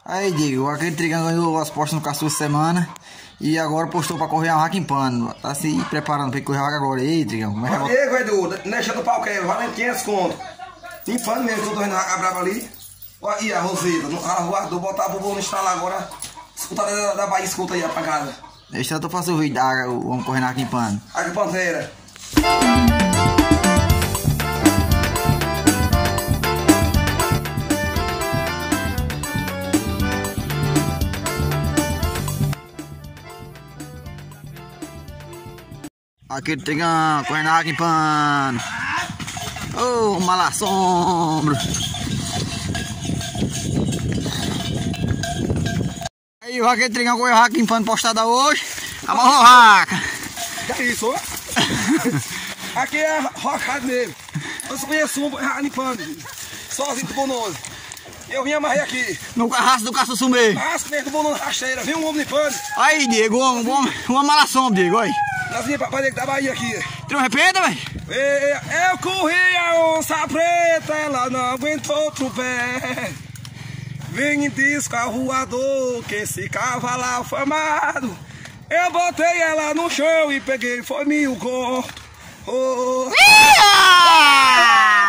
Aí, Diego, aquele Trigão ganhou as postas no Caçu essa semana e agora postou pra correr a vaca em pano. Tá se preparando pra correr a vaca agora. Ei, Trigão, como é que é? Diego, Edu, deixa do pau quebra, valendo 500 conto. Em pano mesmo, tô correndo a brava ali. Olha aí a Roseta, guardou, botar a bubu no estalo agora. Escutar da Bahia, escuta aí a pancada. Deixa eu fazer o vídeo o homem correndo aqui em pano. Aqui, Pantera. Aquele Trigão correndo aqui em pano. Ô, malassombro. Aí, aquele Trigão correu aqui em pano postada hoje. Amarrou a vaca. Que isso, ó? Aqui é rocado mesmo. Eu só conheço um em pano, sozinho do Bonoso. Eu vim amarrei aqui. No carrasco do Caçu mesmo. Carrasco mesmo do Bonoso rasteira. Vem um homem de pano. Aí, Diego, uma malassombro, Diego, aí. Nós vinha pra da Bahia aqui. Tu não arrependa, velho? Eu corri a onça preta, ela não aguentou outro pé. Vem em disco voador, que esse cavalo afamado. Eu botei ela no chão e peguei, foi 1000 conto. Oh.